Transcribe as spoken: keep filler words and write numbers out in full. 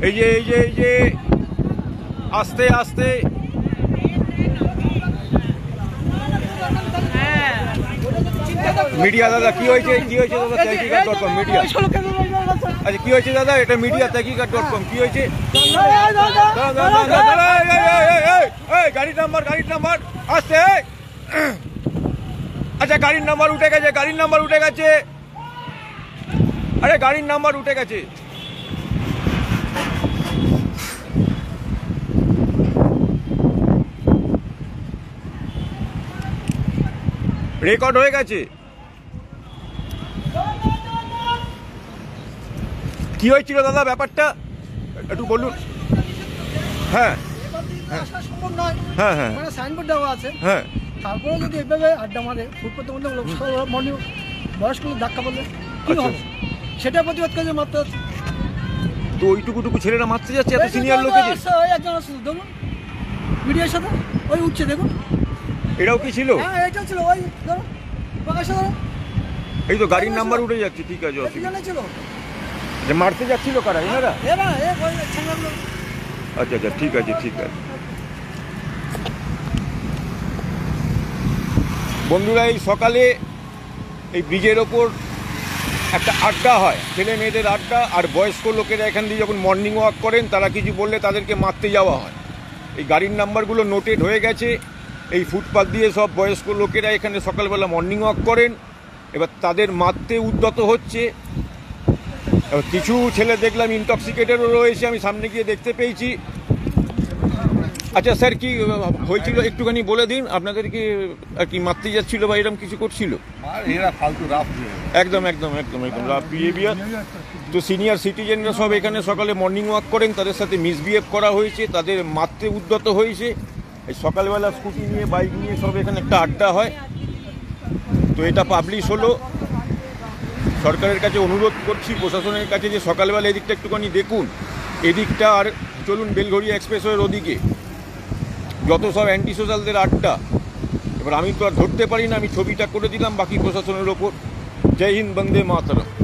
এই যে এই যে এই যে আস্তে আস্তে মিডিয়া দাদা কি হয়েছে কি হয়েছে দাদা তহকিকাত ডট কম মিডিয়া আচ্ছা কি হয়েছে দাদা এটা মিডিয়া তহকিকাত ডট কম কি হয়েছে গাড়ির নাম্বার গাড়ির নাম্বার আসছে আচ্ছা গাড়ির নাম্বার উঠে গেছে গাড়ির নাম্বার উঠে গেছে আরে গাড়ির নাম্বার উঠে গেছে রেকর্ড হয়ে গেছে কি হয়েছিল দাদা ব্যাপারটা একটু বলুন হ্যাঁ হ্যাঁ হ্যাঁ সাইনবোর্ড দেওয়া আছে হ্যাঁ তারপরে যদি এভাবে আড্ডা মারে ফুটপাতের মধ্যে মর্নিং বয়স্ক ধাক্কা বললে কি হবে সেটা প্রতিবাদ করে মাত্র তো ওইটুকুটুকু ছেলেরা মারতে যাচ্ছে এত সিনিয়র লোকে একজন আছে দেখুন মিডিয়ার সাথে ওই উঠছে দেখুন এটাও কি ছিল হ্যাঁ এটা ছিল ওই ধরো প্রকাশে ধরো এই তো গাড়ির নাম্বার উঠে যাচ্ছে ঠিক আছে অসুবিধা ছিল যে মারতে যাচ্ছিল কারা এনারা এরা এ ওই ছেলেগুলো আচ্ছা আচ্ছা ঠিক আছে ঠিক আছে বন্ধুরা এই সকালে এই ব্রিজের ওপর একটা আড্ডা হয় ছেলে মেয়েদের আড্ডা আর বয়স্ক লোকেরা এখান দিয়ে যখন মর্নিং ওয়াক করেন তারা কিছু বললে তাদেরকে মারতে যাওয়া হয় এই গাড়ির নাম্বারগুলো নোটেড হয়ে গেছে এই ফুটপাথ দিয়ে সব বয়স্ক লোকেরা এখানে সকালবেলা মর্নিং ওয়াক করেন এবার তাদের মারতে উদ্যত হচ্ছে এবার কিছু ছেলে দেখলাম ইনটক্সিকেটেডও রয়েছে আমি সামনে গিয়ে দেখতে পেয়েছি আচ্ছা স্যার কি হয়েছিল একটুখানি বলে দিন আপনাদের কি আর কি মারতে যাচ্ছিল বা এরকম কিছু করছিল একদম একদম একদম একদম রাফ বিহেভিয়ার তো সিনিয়র সিটিজেনরা সব এখানে সকালে মর্নিং ওয়াক করেন তাদের সাথে মিসবিহেভ করা হয়েছে তাদের মারতে উদ্যত হয়েছে এই সকালবেলা স্কুটি নিয়ে বাইক নিয়ে সব এখানে একটা আড্ডা হয় তো এটা পাবলিশ হলো সরকারের কাছে অনুরোধ করছি প্রশাসনের কাছে যে সকালবেলা এদিকটা একটুখানি দেখুন এদিকটা আর চলুন বেলঘড়িয়া এক্সপ্রেসওয়ের ওদিকে যত সব অ্যান্টি সোশ্যালদের আড্ডা এবার আমি তো আর ধরতে পারি না আমি ছবিটা করে দিলাম বাকি প্রশাসনের ওপর জয় হিন্দ বন্দে মাতরম।